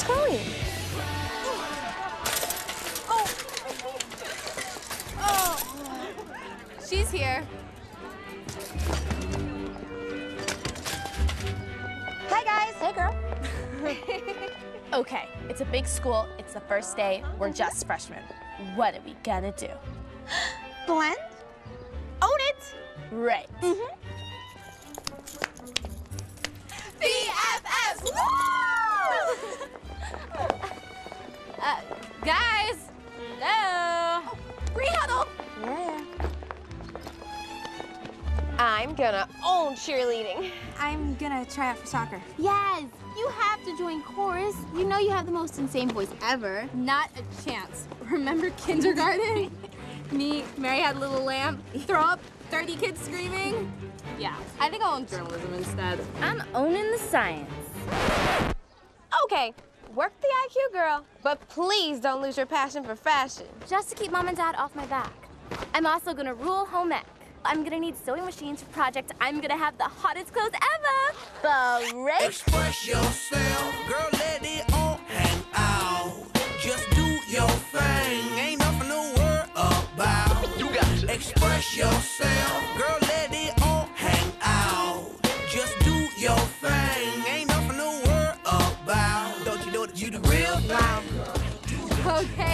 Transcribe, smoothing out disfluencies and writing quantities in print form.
Where's Chloe? She's here. Hi, guys. Hey, girl. Okay, it's a big school. It's the first day. We're just freshmen. What are we gonna do? Blend? Own it. Right. BFFs! Woo! Guys, hello. Re-huddle. Yeah. I'm gonna own cheerleading. I'm gonna try out for soccer. Yes, you have to join chorus. You know you have the most insane voice ever. Not a chance. Remember kindergarten? Me, Mary had a little lamp, throw up, 30 kids screaming. Yeah, I think I'll own journalism instead. I'm owning the science. Okay, work the IQ, girl. But please don't lose your passion for fashion. Just to keep mom and dad off my back. I'm also gonna rule home ec. I'm gonna need sewing machines for projects. I'm gonna have the hottest clothes ever. Great. Express yourself, girl, let it all hang out. Just do your thing, ain't nothing to worry about. You got it. Express yourself, girl, let it all hang out. Just do your thing, ain't nothing to worry about. Don't you know that you the real thing? Okay,